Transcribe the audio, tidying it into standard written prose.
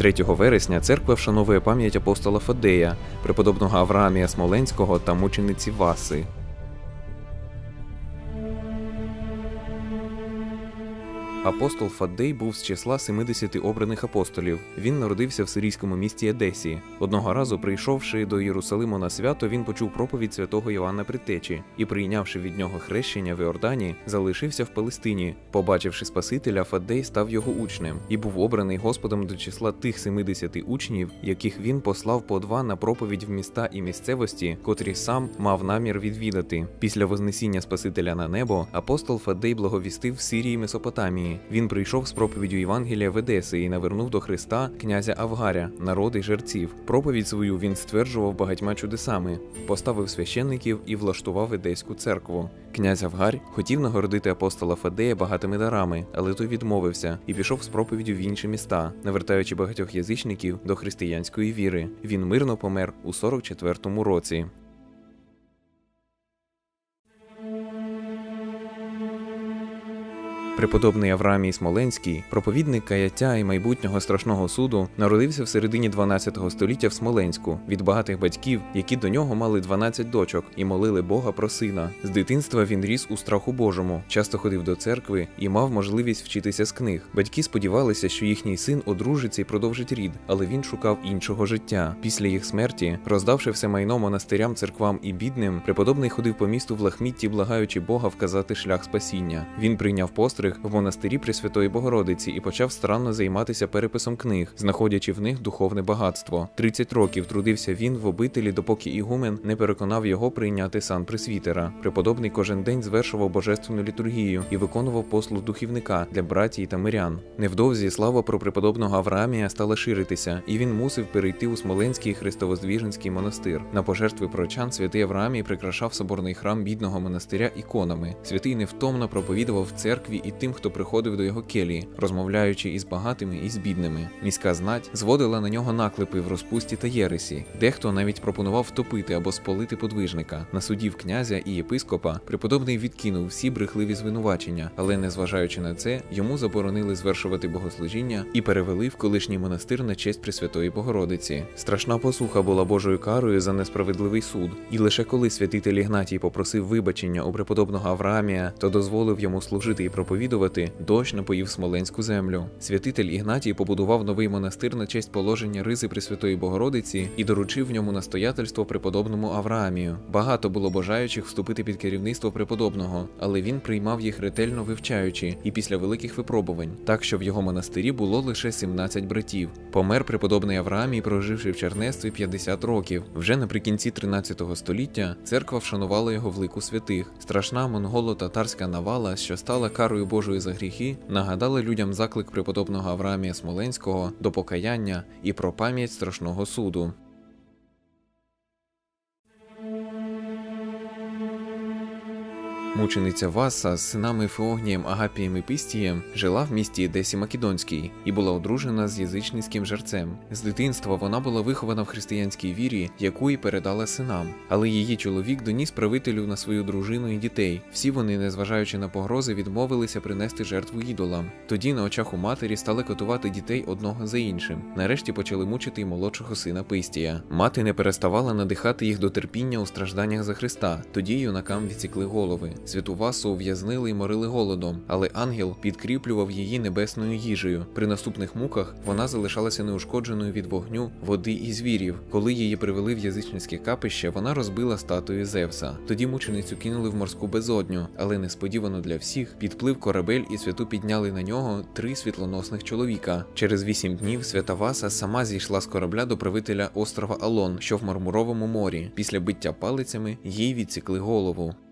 3 вересня церква вшановує пам'ять апостола Фадея, преподобного Авраамія Смоленського та мучениці Васи. Апостол Фаддей був з числа 70 обраних апостолів. Він народився в сирійському місті Едесі. Одного разу, прийшовши до Єрусалиму на свято, він почув проповідь святого Йоанна Предтечі і, прийнявши від нього хрещення в Іордані, залишився в Палестині. Побачивши Спасителя, Фаддей став його учнем і був обраний Господом до числа тих 70 учнів, яких він послав по 2 на проповідь в міста і місцевості, котрі сам мав намір відвідати. Після вознесіння Спасителя на небо апостол Фаддей благовістив в Сирії і Месопотамії. Він прийшов з проповіддю Євангелія в Едеси і навернув до Христа князя Авгаря, народи жерців. Проповідь свою він стверджував багатьма чудесами, поставив священників і влаштував Едеську церкву. Князь Авгарь хотів нагородити апостола Фадея багатими дарами, але той відмовився і пішов з проповіддю в інші міста, навертаючи багатьох язичників до християнської віри. Він мирно помер у 44-му році. Преподобний Авраамій Смоленський, проповідник каяття і майбутнього страшного суду, народився в середині 12 століття в Смоленську від багатих батьків, які до нього мали 12 дочок і молили Бога про сина. З дитинства він ріс у страху Божому, часто ходив до церкви і мав можливість вчитися з книг. Батьки сподівалися, що їхній син одружиться і продовжить рід, але він шукав іншого життя. Після їх смерті, роздавши все майно монастирям, церквам і бідним, преподобний ходив по місту в лахмітті, благаючи Бога вказати шлях спасіння. Він прийняв постриг в монастирі Пресвятої Богородиці і почав старанно займатися переписом книг, знаходячи в них духовне багатство. 30 років трудився він в обителі, допоки ігумен не переконав його прийняти сан пресвітера. Преподобний кожен день звершував божественну літургію і виконував послуг духівника для братій та мирян. Невдовзі слава про преподобного Авраамія стала ширитися, і він мусив перейти у Смоленський Христовоздвіженський монастир. На пожертви прочан святий Авраамій прикрашав соборний храм бідного монастиря іконами. Святий невтомно проповідував в церкві і тим, хто приходив до його келії, розмовляючи із багатими і з бідними. Міська знать зводила на нього наклепи в розпусті та єресі. Дехто навіть пропонував втопити або спалити подвижника. На суді в князя і єпископа преподобний відкинув всі брехливі звинувачення, але, незважаючи на це, йому заборонили звершувати богослужіння і перевели в колишній монастир на честь Пресвятої Богородиці. Страшна посуха була Божою карою за несправедливий суд. І лише коли святитель Ігнатій попросив вибачення у преподобного Авраамія, то дозволив йому служити і проповідувати, дощ напоїв Смоленську землю. Святитель Ігнатій побудував новий монастир на честь положення ризи Пресвятої Богородиці і доручив в ньому настоятельство преподобному Авраамію. Багато було бажаючих вступити під керівництво преподобного, але він приймав їх ретельно вивчаючи і після великих випробувань, так що в його монастирі було лише 17 братів. Помер преподобний Авраамій, проживши в чернецтві 50 років. Вже наприкінці 13 століття церква вшанувала його в лику святих. Страшна монголо-татарська навала, що стала карою Божою за гріхи, нагадали людям заклик преподобного Авраамія Смоленського до покаяння і про пам'ять страшного суду. Мучениця Васа з синами Феогнієм, Агапієм і Пистієм жила в місті Едесі Македонській і була одружена з язичницьким жерцем. З дитинства вона була вихована в християнській вірі, яку й передала синам. Але її чоловік доніс правителю на свою дружину і дітей. Всі вони, незважаючи на погрози, відмовилися принести жертву ідолам. Тоді на очах у матері стали катувати дітей одного за іншим. Нарешті почали мучити й молодшого сина Пистія. Мати не переставала надихати їх до терпіння у стражданнях за Христа. Тоді юнакам відсікли голови. Святу Васу ув'язнили і морили голодом, але ангел підкріплював її небесною їжею. При наступних муках вона залишалася неушкодженою від вогню, води і звірів. Коли її привели в язичницьке капище, вона розбила статую Зевса. Тоді мученицю кинули в морську безодню, але несподівано для всіх підплив корабель і святу підняли на нього 3 світлоносних чоловіка. Через 8 днів свята Васа сама зійшла з корабля до правителя острова Алон, що в Мармуровому морі. Після биття палицями їй відсікли голову.